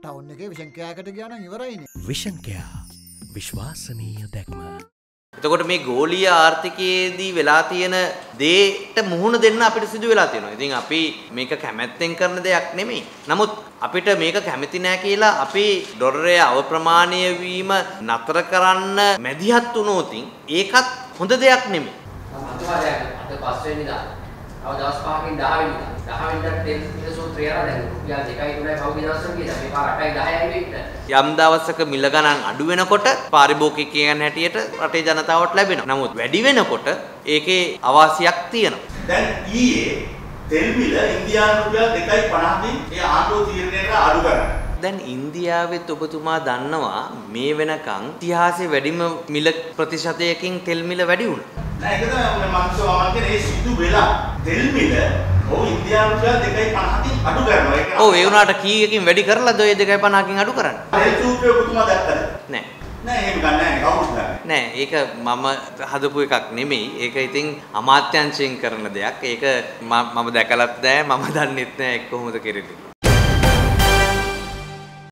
Town එකේ vision කෑකට ගියා නම් ඉවරයිනේ. විෂන් කෑ විශ්වාසනීය දැක්ම. එතකොට මේ ගෝලීය ආර්ථිකයේදී වෙලා තියෙන දේට මුහුණ දෙන්න අපිට සිදු වෙලා තියෙනවා. ඉතින් අපි මේක කැමැත්තෙන් කරන දෙයක් නෙමෙයි. නමුත් අපිට මේක කැමති නෑ කියලා අපි ඩොලරයේ අවප්‍රමාණීය වීම නතර කරන්න මැදිහත් වුණොත් ඒකත් හොඳ දෙයක් නෙමෙයි. අතුවාදයක් අද පස්වෙනිදා තව දවස් 5කින් 10 වෙනිදා 10 වෙනිදාට තෙල් සූත්‍රය අරන් දැන් රුපියල් 2.3යි පහුගිය දවස්වල ගියා. මේ පාර 8යි 10යි වෙන්න. යම් දවසක මිල ගණන් අඩු වෙනකොට පාරිභෝගිකයන් හැටියට රටේ ජනතාවට ලැබෙනවා. නමුත් වැඩි වෙනකොට ඒකේ අවාසියක් තියෙනවා. දැන් ඊයේ තෙල් මිල ඉන්දියානු රුපියල් 2.50කින් ඒ ආණ්ඩුව තීරණය කරලා අඩු කරා. දැන් ඉන්දියාවෙත් ඔබතුමා දන්නවා මේ වෙනකන් ඉතිහාසයේ වැඩිම මිල ප්‍රතිශතයකින් තෙල් මිල වැඩි වුණා. නෑ ඒක තමයි මම කියන්නේ සිදු වෙලා තෙල් මිල ඉන්දියානු රුපියල් 2.50කින් අඩු කරනවා. ඒක ඔව් ඒ වුණාට කීයකින් වැඩි කරලාද ඔය 2.50කින් අඩු කරන්නේ? තෙල් සූත්‍රය ඔබතුමා දැක්කද? නෑ. නෑ එහෙම ගන්න නෑ කවුරුත් දන්නේ. නෑ ඒක මම හදපු එකක් නෙමෙයි. ඒක ඉතින් අමාත්‍යාංශයෙන් කරන දෙයක්. ඒක මම දැකලත් නෑ මම දන්නෙත් නෑ ඒක කොහොමද කෙරෙන්නේ.